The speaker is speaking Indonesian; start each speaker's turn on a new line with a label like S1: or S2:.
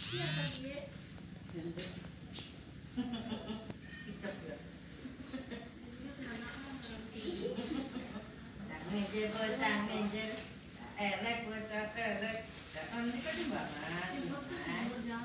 S1: Ngejer bocah ngejer elek bocah elek. Kan ini kan timbangan.